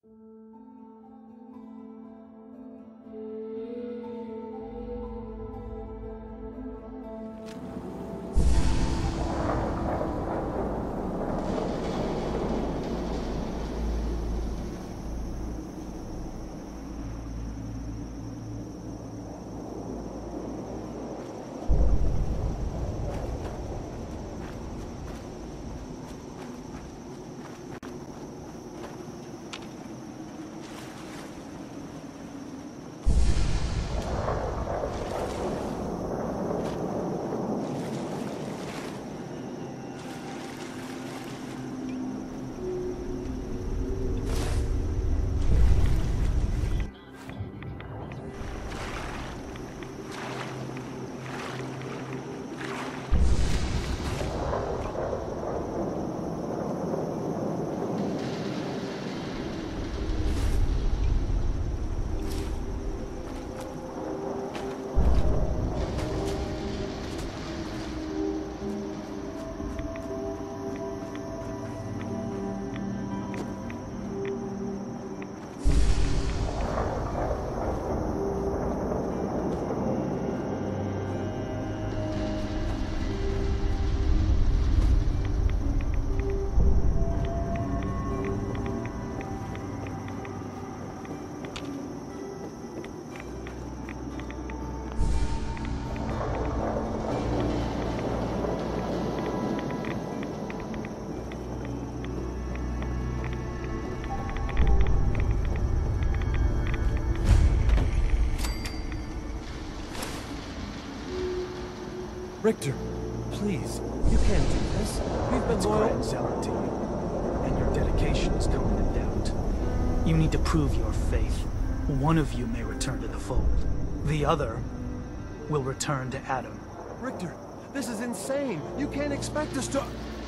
Richter, please, you can't do this. We've been loyal and zealot to you, and your dedication is coming in doubt. You need to prove your faith. One of you may return to the fold. The other will return to Adam. Richter, this is insane. You can't expect us to...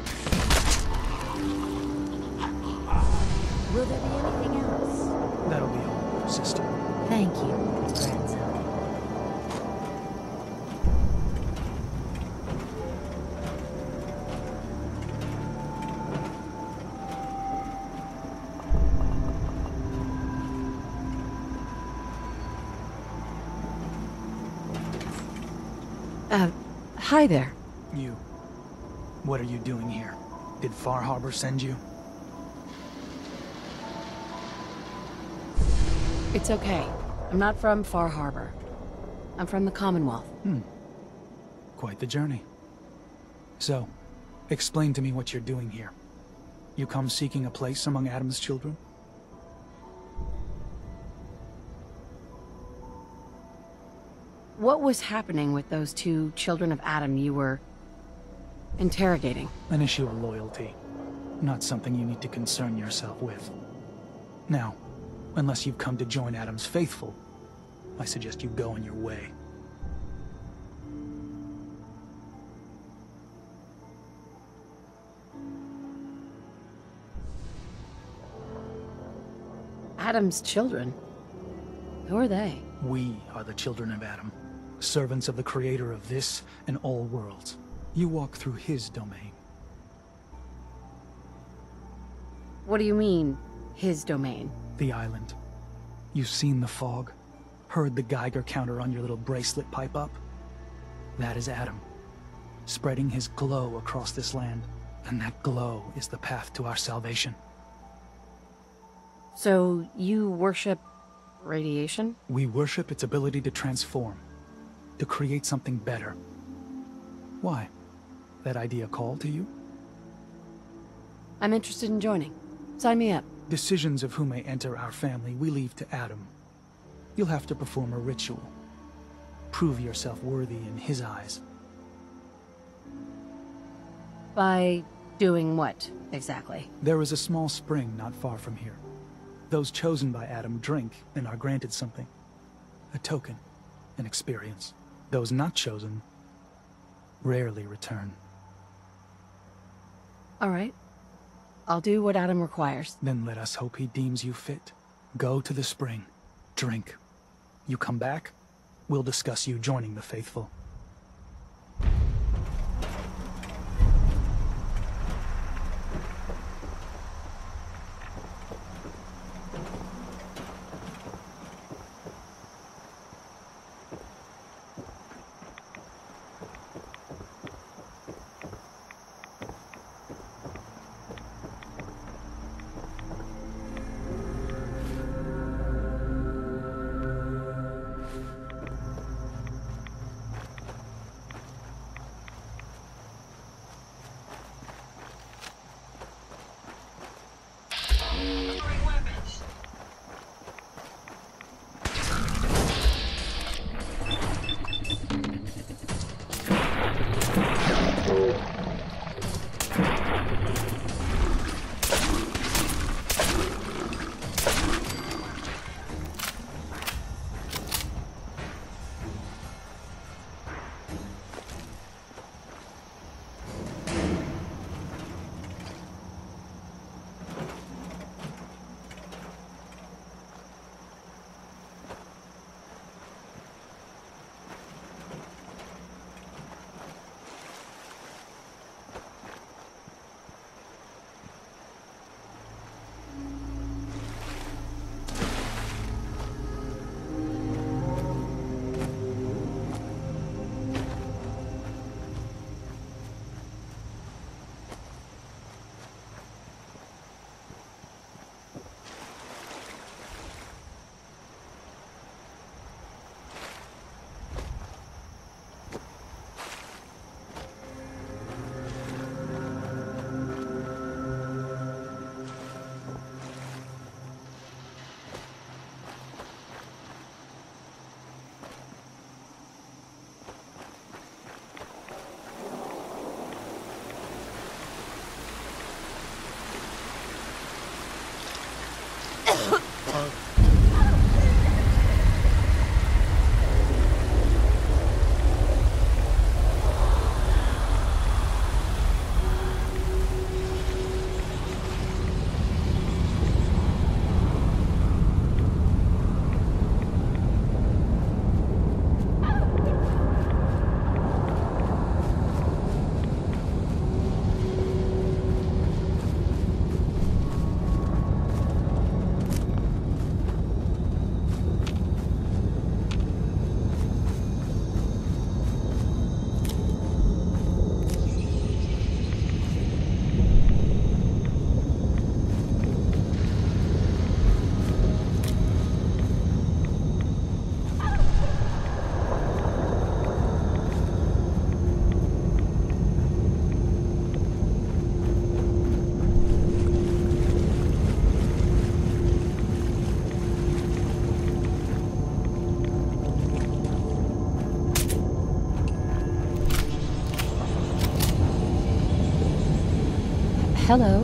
Will there be anything else? That'll be all, sister. Thank you, grandson. Hi there. You. What are you doing here? Did Far Harbor send you? It's okay. I'm not from Far Harbor. I'm from the Commonwealth. Quite the journey. So, explain to me what you're doing here. You come seeking a place among Adam's children? What was happening with those two children of Adam you were interrogating? An issue of loyalty. Not something you need to concern yourself with. Now, unless you've come to join Adam's faithful, I suggest you go on your way. Adam's children? Who are they? We are the children of Adam, servants of the creator of this and all worlds. You walk through his domain. What do you mean, his domain? The island. You've seen the fog, heard the Geiger counter on your little bracelet pipe up? That is Adam, spreading his glow across this land, and that glow is the path to our salvation. So, you worship radiation? We worship its ability to transform, to create something better. Why? That idea call to you? I'm interested in joining. Sign me up. Decisions of who may enter our family we leave to Adam. You'll have to perform a ritual. Prove yourself worthy in his eyes. By doing what, exactly? There is a small spring not far from here. Those chosen by Adam drink and are granted something. A token, an experience. Those not chosen rarely return. All right. I'll do what Adam requires. Then let us hope he deems you fit. Go to the spring. Drink. You come back, we'll discuss you joining the faithful. Hello.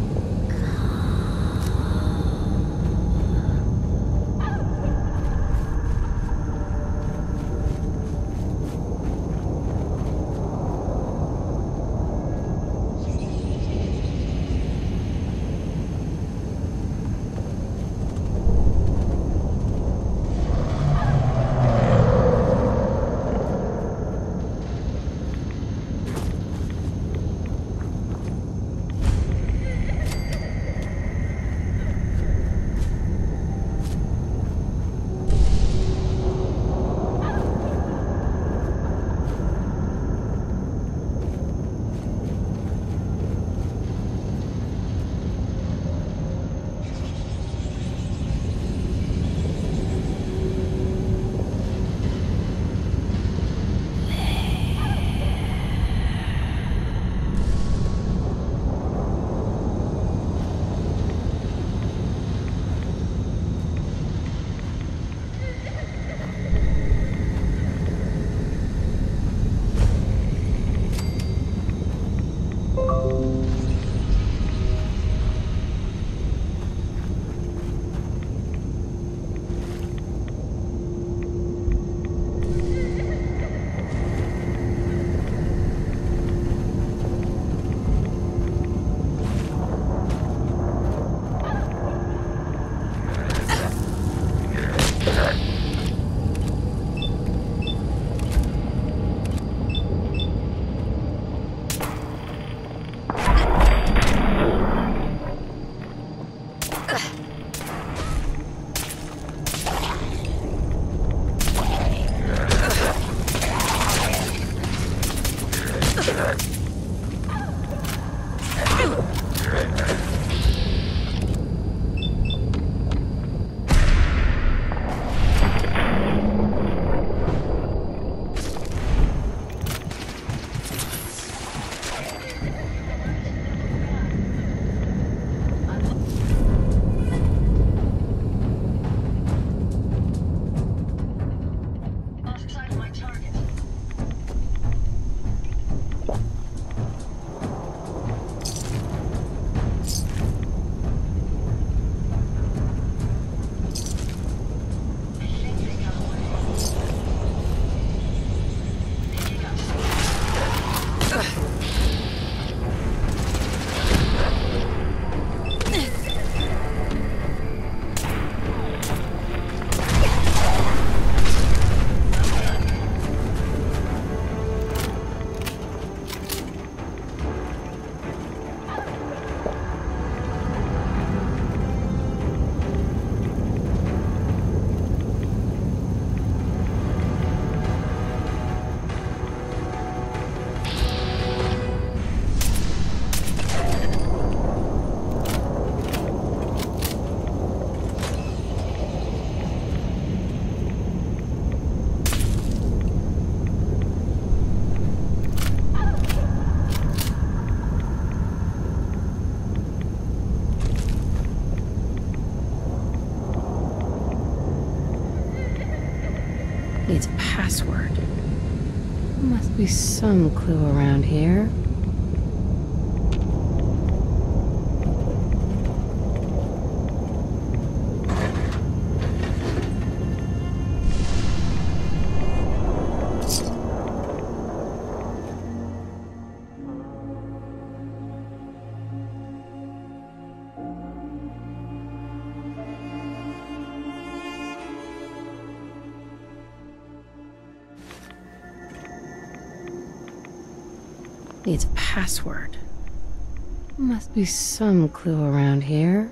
Needs a password. Must be some clue around here. Needs a password. Must be some clue around here.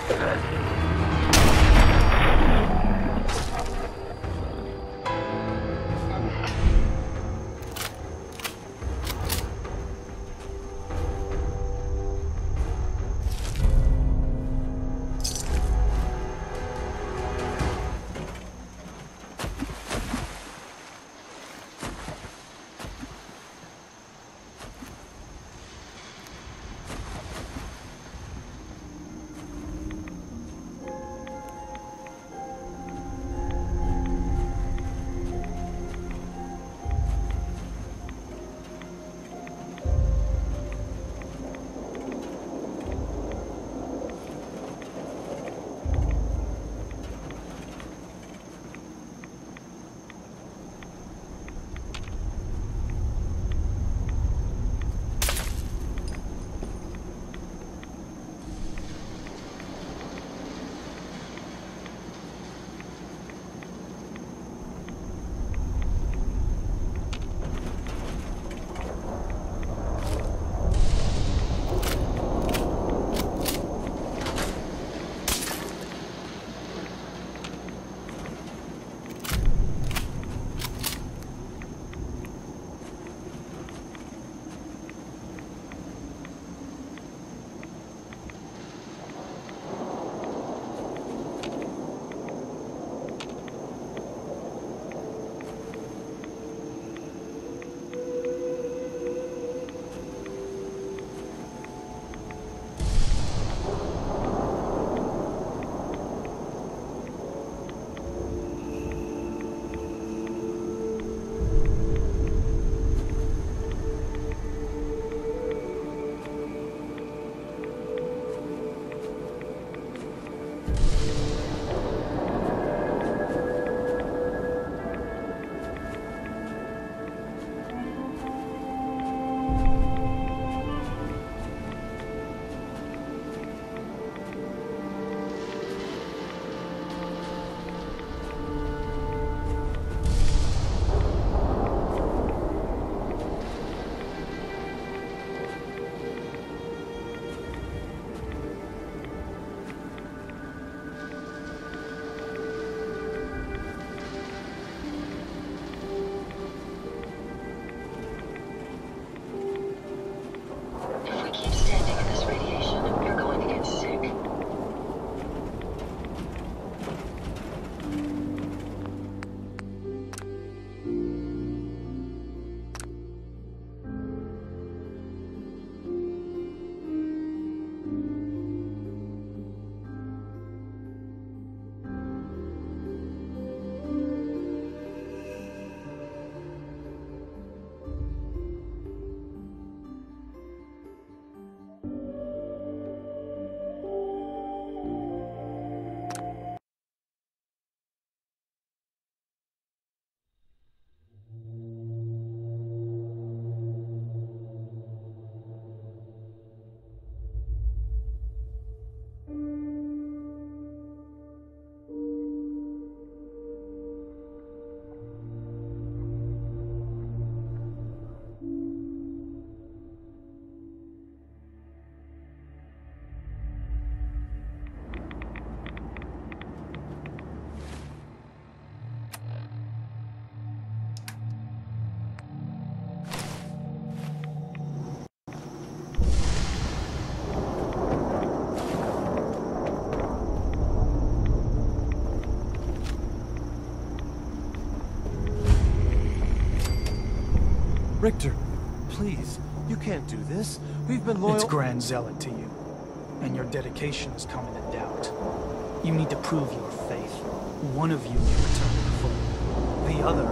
Richter, please, you can't do this. We've been loyal— It's Grand Zealot to you, and your dedication has come into doubt. You need to prove your faith. One of you will return to the fold. The other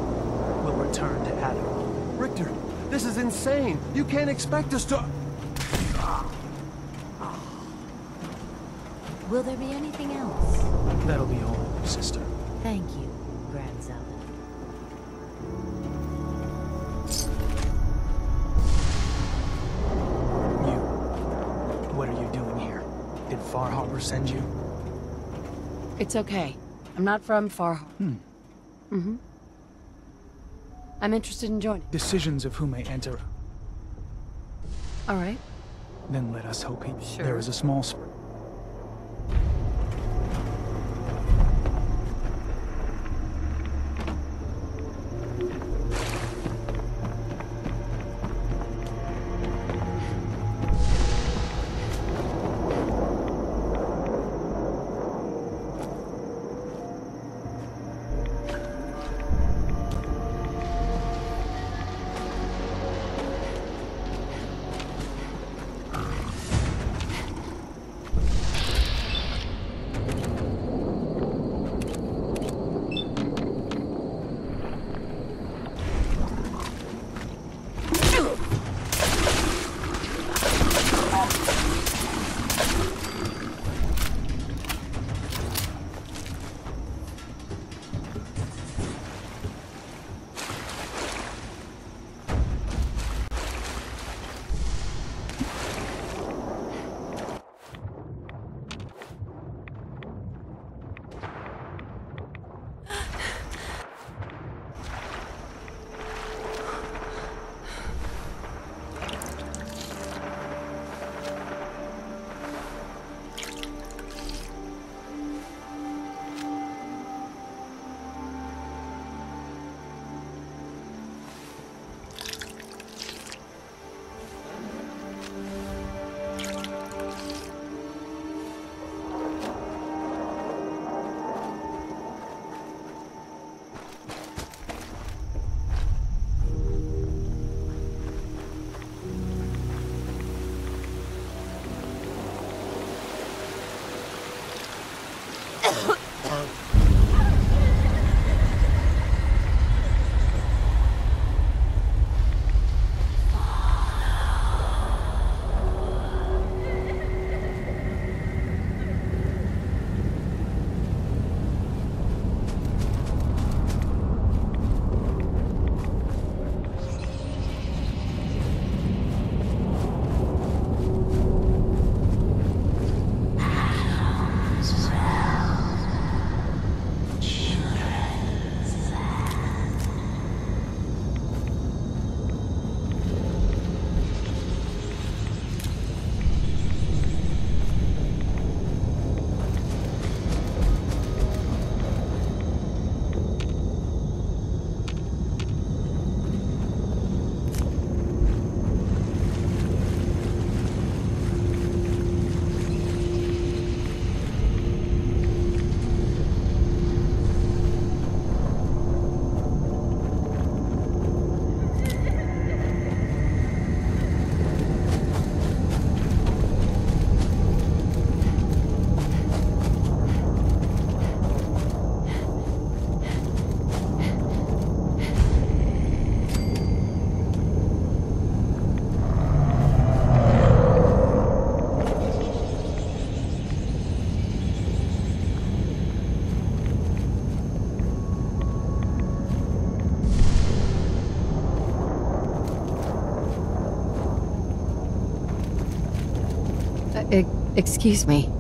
will return to Adam. Richter, this is insane. You can't expect us to— Will there be anything else? That'll be all, sister. Thank you, Grand Zealot. What are you doing here? Did Far Harbor send you? It's okay. I'm not from Far Harbor. I'm interested in joining. Decisions of who may enter. All right. Then let us hope he... Sure. There is a small spur. Excuse me.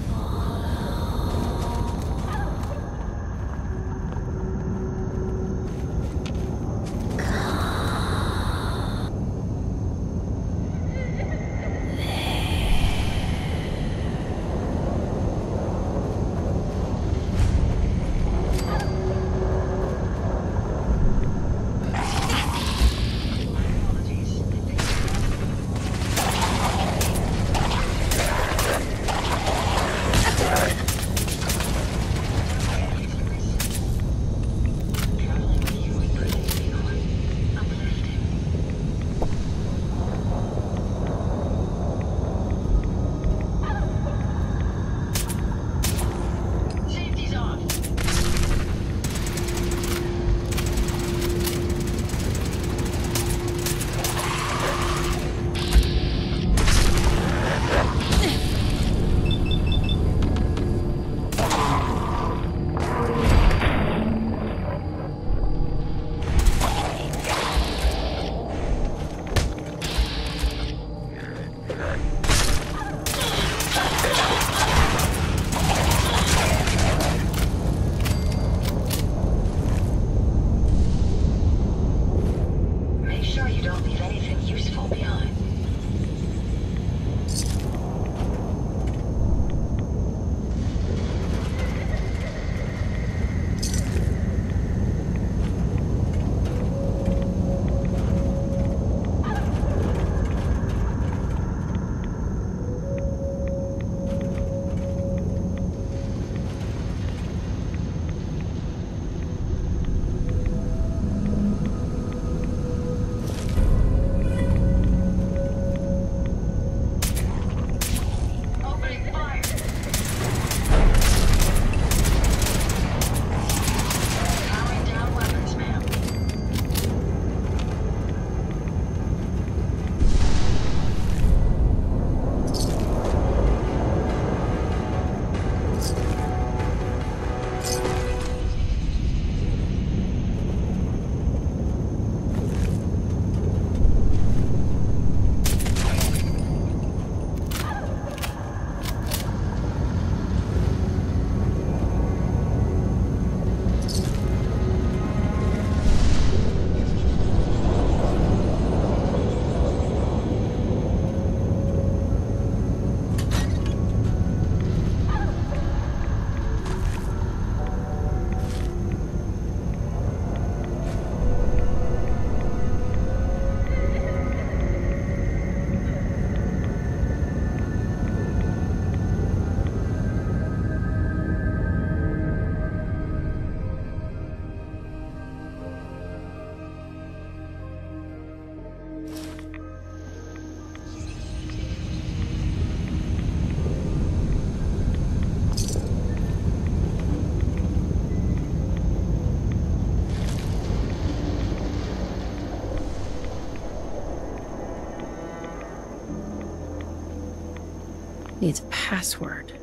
Needs a password.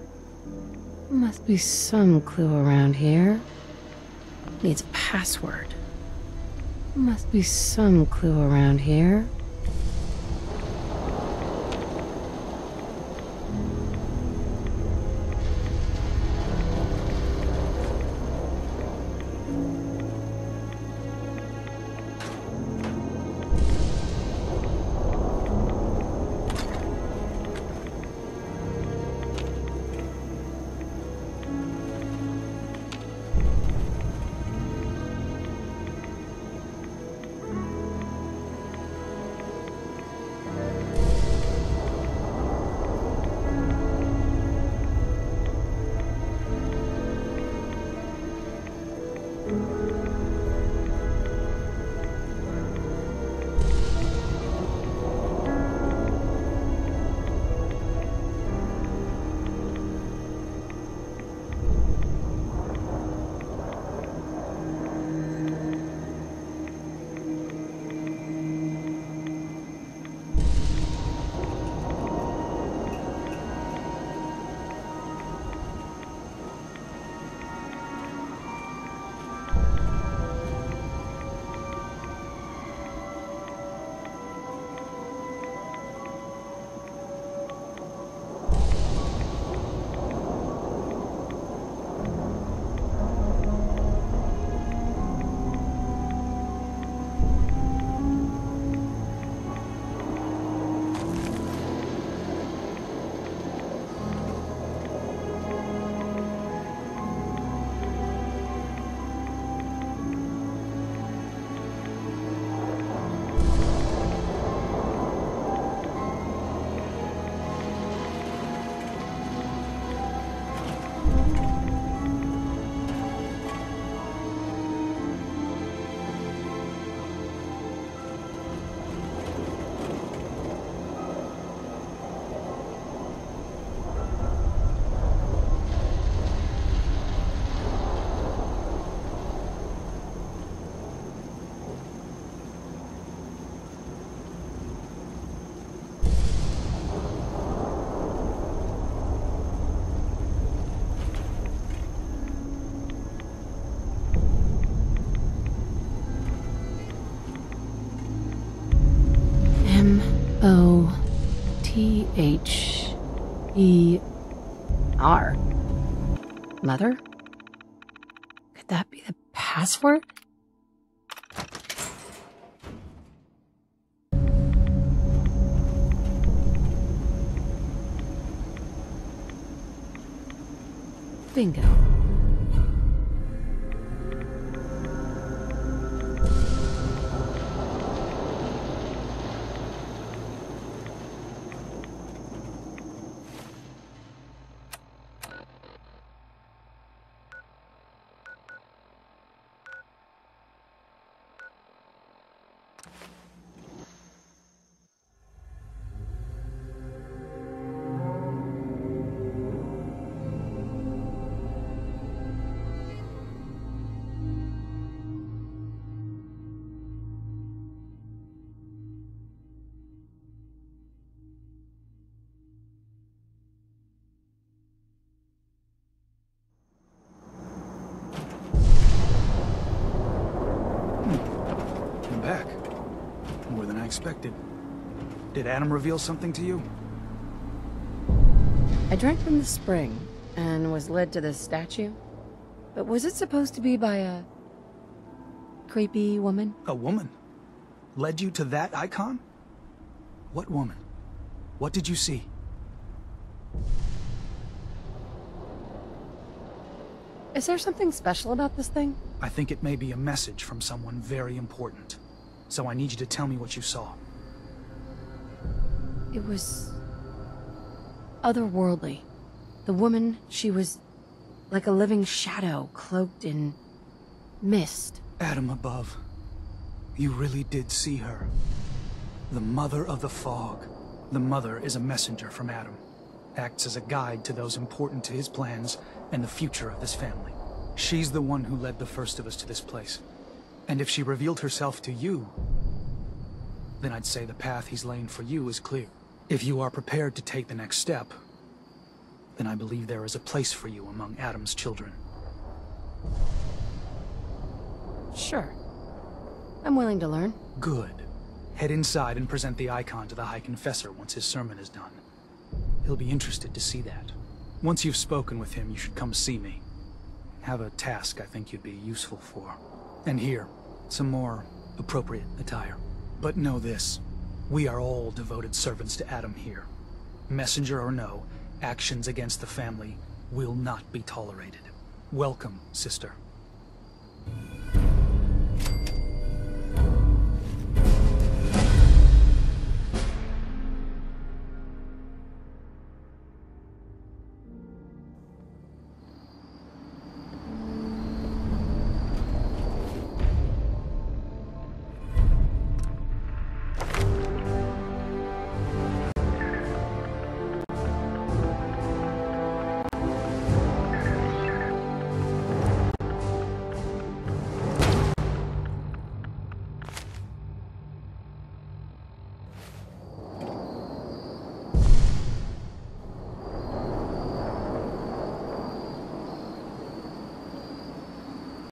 Must be some clue around here. Needs a password. Must be some clue around here. O-T-H-E-R. Mother? Could that be the password? Bingo. Back. More than I expected. Did Adam reveal something to you? I drank from the spring and was led to this statue. But was it supposed to be by a creepy woman? A woman? Led you to that icon? What woman? What did you see? Is there something special about this thing? I think it may be a message from someone very important. So I need you to tell me what you saw. It was otherworldly. The woman, she was like a living shadow cloaked in mist. Adam above. You really did see her. The Mother of the Fog. The Mother is a messenger from Adam. Acts as a guide to those important to his plans and the future of this family. She's the one who led the first of us to this place. And if she revealed herself to you, then I'd say the path he's laying for you is clear. If you are prepared to take the next step, then I believe there is a place for you among Adam's children. Sure. I'm willing to learn. Good. Head inside and present the icon to the High Confessor once his sermon is done. He'll be interested to see that. Once you've spoken with him, you should come see me. Have a task I think you'd be useful for. And here, some more appropriate attire. But know this, we are all devoted servants to Adam here. Messenger or no, actions against the family will not be tolerated. Welcome, sister.